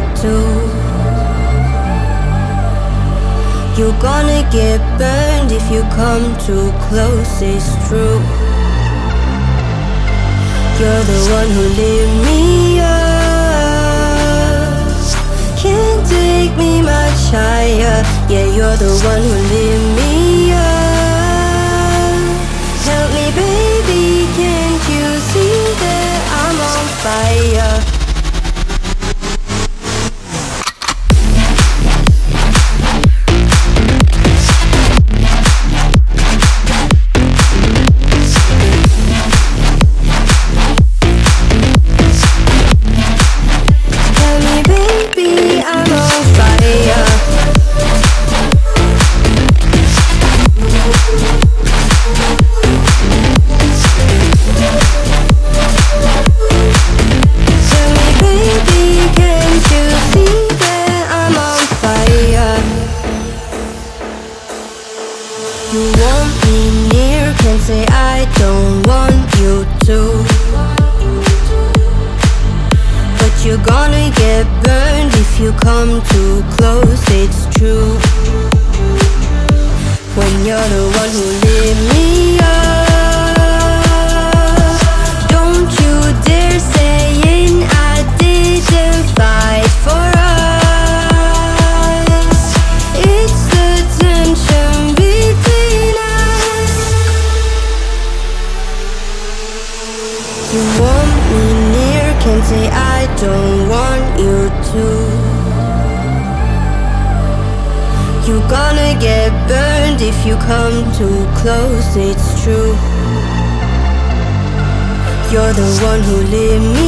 too. You're gonna get burned if you come too close, it's true. You're the one who lit me up, can't take me much higher. Yeah, you're the one who lit me up. Help me baby, can't you see that I'm on fire? You want me near, can't say I don't want you to. But you're gonna get burned if you come too close, it's true. When you're the one who lit me up, don't you dare saying I didn't fight for us. It's the tension between us. You want me near, can't say I don't want you to. You're gonna get burned if you come too close, it's true. You're the one who lit me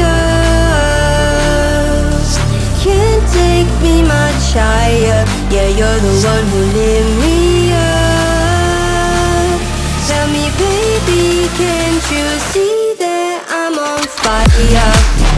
up, can't take me much higher. Yeah, you're the one who lit me up. Tell me baby, can't you see that I'm on fire?